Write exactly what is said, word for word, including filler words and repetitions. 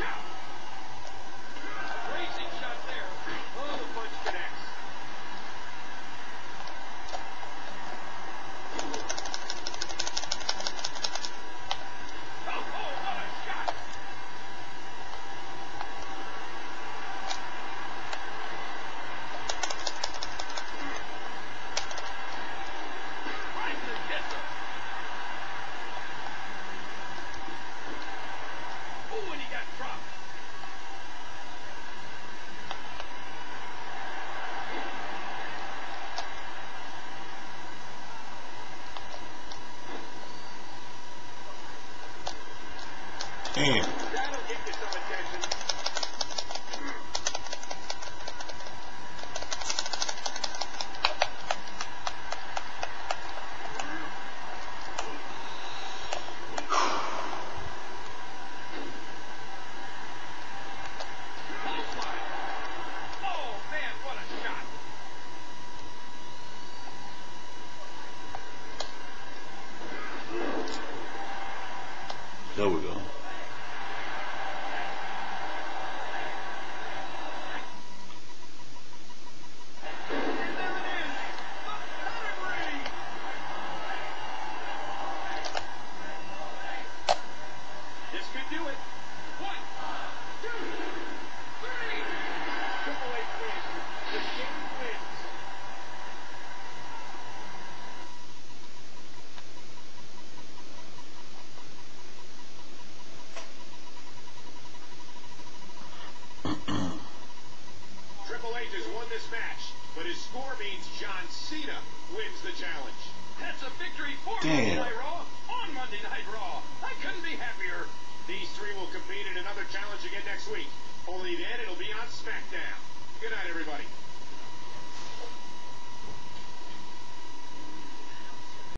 Racing shot there. Oh, the punch connects. Oh, oh, what a shot. Right to the kisser. Oh, and he got dropped. Damn. That'll get you some attention. Oh, man, what a shot. There we go. This could do it. One, two, three. Triple H wins. The King wins. Triple H has won this match, but his score means John Cena wins the challenge. That's a victory for Monday Damn. Night Raw on Monday Night Raw. I couldn't be happier. These three will compete in another challenge again next week. Only then it'll be on SmackDown. Good night, everybody.